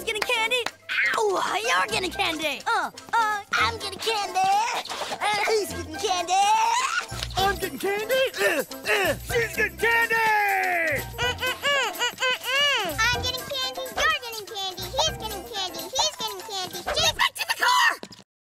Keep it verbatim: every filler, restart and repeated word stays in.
getting candy? Ow, you're getting candy. Uh, uh, I'm getting candy. Uh, who's getting candy? I'm getting candy. Uh, uh, she's getting candy.